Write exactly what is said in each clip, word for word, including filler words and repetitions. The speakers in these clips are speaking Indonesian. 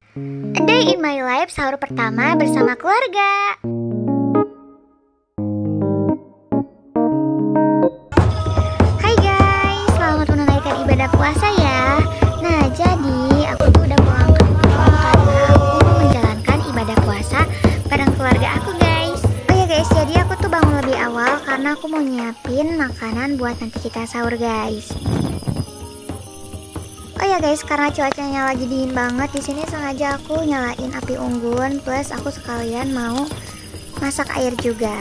A day in my life, sahur pertama bersama keluarga. Hai guys, selamat menunaikan ibadah puasa ya. Nah, jadi aku tuh udah pulang kampung karena aku menjalankan ibadah puasa bareng keluarga aku guys. Oh ya guys, jadi aku tuh bangun lebih awal karena aku mau nyiapin makanan buat nanti kita sahur guys. Oh ya guys, karena cuacanya lagi dingin banget di sini, sengaja aku nyalain api unggun, plus aku sekalian mau masak air juga.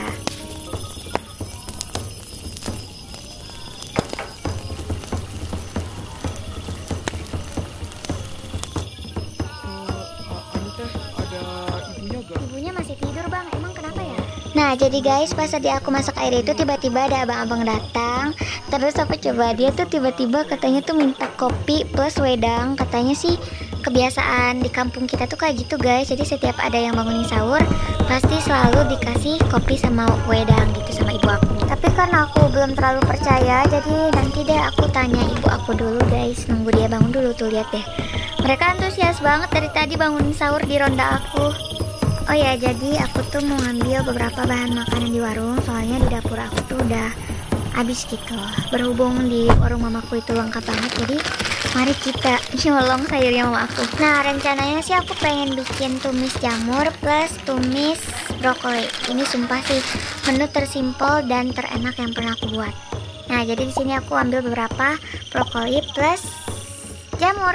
Ibunya masih tidur bang, emang kenapa ya? Nah jadi guys, pas tadi aku masak air itu tiba-tiba ada abang-abang datang. Terus aku coba, dia tuh tiba-tiba katanya tuh minta kopi plus wedang. Katanya sih kebiasaan di kampung kita tuh kayak gitu guys. Jadi setiap ada yang bangunin sahur pasti selalu dikasih kopi sama wedang gitu sama ibu aku. Tapi karena aku belum terlalu percaya, jadi nanti deh aku tanya ibu aku dulu guys. Nunggu dia bangun dulu tuh, lihat deh. Mereka antusias banget dari tadi bangunin sahur di ronda aku. Oh ya, jadi aku tuh mau ngambil beberapa bahan makanan di warung, soalnya di dapur aku tuh udah habis gitu. Berhubung di warung mamaku itu lengkap banget, jadi mari kita nyolong sayurnya mama aku. Nah, rencananya sih aku pengen bikin tumis jamur plus tumis brokoli. Ini sumpah sih menu tersimpel dan terenak yang pernah aku buat. Nah, jadi di sini aku ambil beberapa brokoli plus jamur.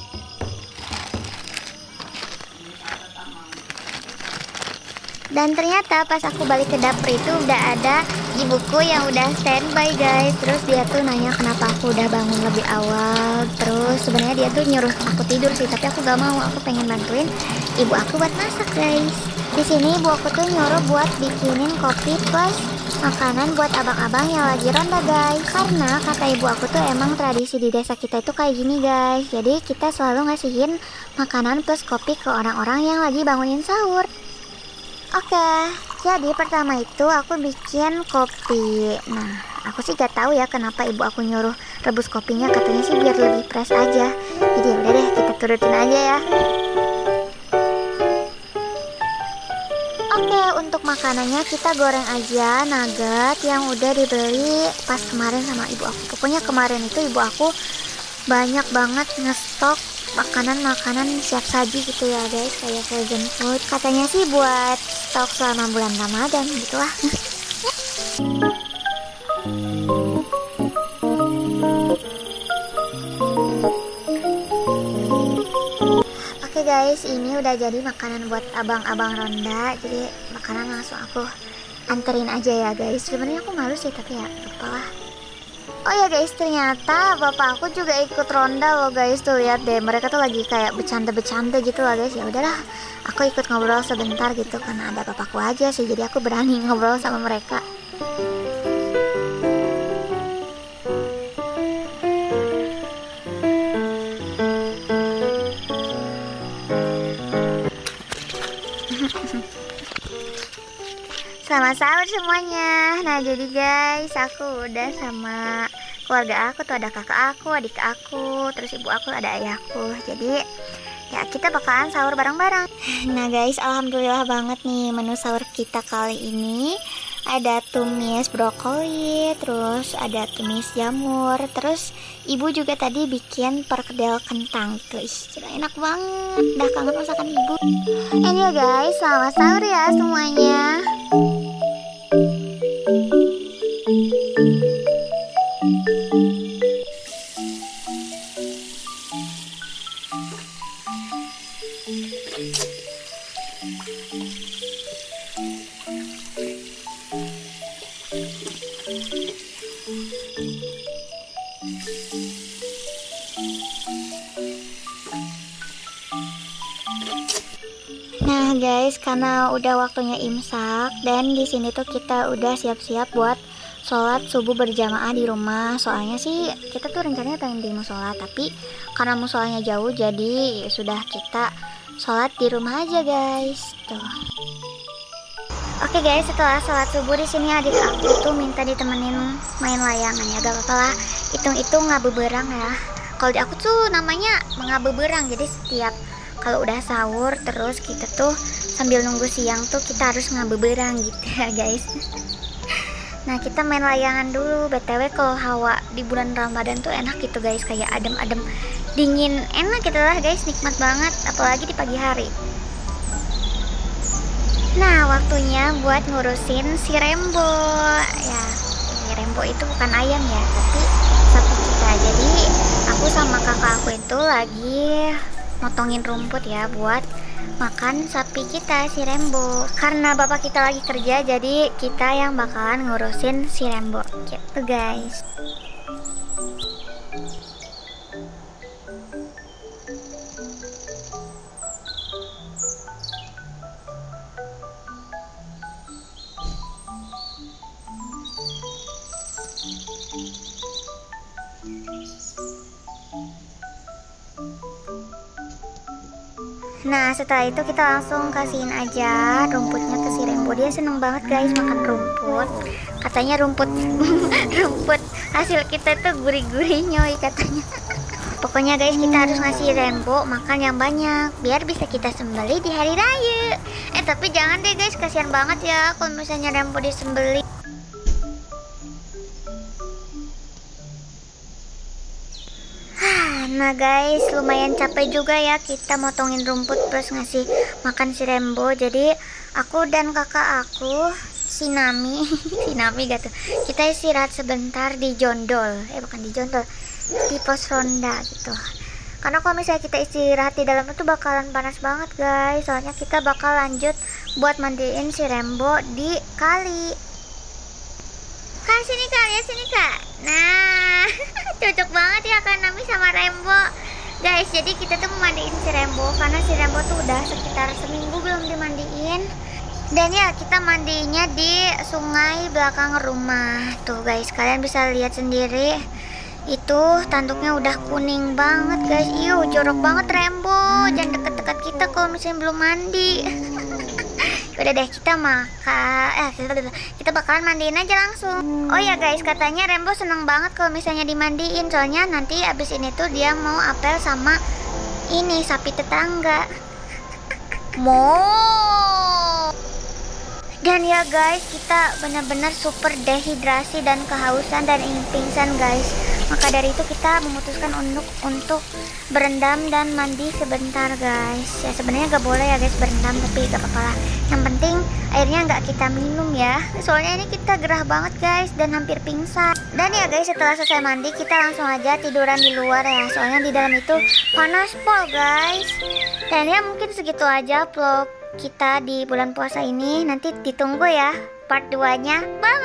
Dan ternyata pas aku balik ke dapur itu udah ada ibuku yang udah standby guys. Terus dia tuh nanya kenapa aku udah bangun lebih awal. Terus sebenarnya dia tuh nyuruh aku tidur sih, tapi aku gak mau. Aku pengen bantuin ibu aku buat masak guys. Di sini ibu aku tuh nyuruh buat bikinin kopi plus makanan buat abang-abang yang lagi ronda guys. Karena kata ibu aku tuh emang tradisi di desa kita itu kayak gini guys. Jadi kita selalu ngasihin makanan plus kopi ke orang-orang yang lagi bangunin sahur. Oke, jadi pertama itu aku bikin kopi. Nah, aku sih gak tahu ya kenapa ibu aku nyuruh rebus kopinya. Katanya sih biar lebih fresh aja. Jadi udah deh, kita turutin aja ya. Oke, untuk makanannya kita goreng aja nugget yang udah dibeli pas kemarin sama ibu aku. Pokoknya kemarin itu ibu aku banyak banget ngestok makanan-makanan siap saji gitu ya guys, kayak frozen food. Katanya sih buat stok selama bulan Ramadan gitu lah. Oke guys, ini udah jadi makanan buat abang-abang ronda. Jadi makanan langsung aku anterin aja ya guys. Sebenarnya aku malu sih, tapi ya lupa lah. Oh ya guys, ternyata bapak aku juga ikut ronda loh guys. Tuh lihat deh, mereka tuh lagi kayak bercanda-bercanda gitu lah guys. Ya udahlah, aku ikut ngobrol sebentar gitu karena ada bapakku aja sih. Jadi aku berani ngobrol sama mereka. Selamat sahur semuanya. Nah jadi guys, aku udah sama keluarga aku tuh, ada kakak aku, adik aku, terus ibu aku, ada ayahku. Jadi ya kita bakalan sahur bareng-bareng. Nah guys, alhamdulillah banget nih menu sahur kita kali ini. Ada tumis brokoli, terus ada tumis jamur, terus ibu juga tadi bikin perkedel kentang tuh. Ih, enak banget. Udah kangen masakan ibu. Ini ya guys, selamat sahur ya semuanya. Nah guys, karena udah waktunya imsak dan di sini tuh kita udah siap-siap buat sholat subuh berjamaah di rumah. Soalnya sih kita tuh rencananya pengen di musola, tapi karena musolanya jauh jadi sudah kita sholat di rumah aja guys. Tuh. Oke guys, setelah sholat subuh di sini adik aku tuh minta ditemenin main layangan ya. Gak apa-apa lah, hitung-hitung ngabeberang ya. Kalau di aku tuh namanya mengabeberang. Jadi setiap kalau udah sahur terus kita tuh sambil nunggu siang tuh kita harus ngabeberang gitu ya guys. Nah kita main layangan dulu. B T W kalau hawa di bulan Ramadan tuh enak gitu guys, kayak adem-adem dingin, enak gitu lah guys, nikmat banget apalagi di pagi hari. Nah waktunya buat ngurusin si Rembo ya. Si Rembo itu bukan ayam ya, tapi sapi kita. Jadi aku sama kakak aku itu lagi motongin rumput ya buat makan sapi kita si Rembo. Karena bapak kita lagi kerja, jadi kita yang bakalan ngurusin si Rembo gitu guys. Nah setelah itu kita langsung kasihin aja rumputnya ke si Rembo. Dia seneng banget guys makan rumput. Katanya rumput rumput hasil kita tuh gurih-gurih nyoy katanya. Pokoknya guys kita harus ngasih Rembo makan yang banyak biar bisa kita sembelih di hari raya. Eh tapi jangan deh guys, kasihan banget ya kalau misalnya Rembo disembelih. Nah guys, lumayan capek juga ya kita motongin rumput plus ngasih makan si Rembo. Jadi aku dan kakak aku, si Nami, si Nami gitu, kita istirahat sebentar di Jondol. Eh bukan di Jondol, di pos ronda gitu. Karena kalau misalnya kita istirahat di dalam itu bakalan panas banget guys. Soalnya kita bakal lanjut buat mandiin si Rembo di kali. Kak sini kak, lihat sini kak. Nah cocok banget ya kan Nami sama Rembo guys. Jadi kita tuh memandiin si Rembo karena si Rembo tuh udah sekitar seminggu belum dimandiin. Dan ya kita mandinya di sungai belakang rumah. Tuh guys kalian bisa lihat sendiri, itu tanduknya udah kuning banget guys. Iu jorok banget Rembo, jangan deket-deket kita kalau misalnya belum mandi. Udah deh kita makan, eh kita, kita bakalan mandiin aja langsung. Oh ya guys, katanya Rembo seneng banget kalau misalnya dimandiin, soalnya nanti abis ini tuh dia mau apel sama ini sapi tetangga. Mo. Dan ya guys, kita benar-benar super dehidrasi dan kehausan dan ingin pingsan guys. Maka dari itu kita memutuskan untuk untuk berendam dan mandi sebentar guys. Ya sebenarnya gak boleh ya guys berendam, tapi gak apa-apa lah. Yang penting airnya nggak kita minum ya. Soalnya ini kita gerah banget guys dan hampir pingsan. Dan ya guys setelah selesai mandi kita langsung aja tiduran di luar ya. Soalnya di dalam itu panas pol guys. Dan ya mungkin segitu aja vlog kita di bulan puasa ini. Nanti ditunggu ya part dua nya. Bye.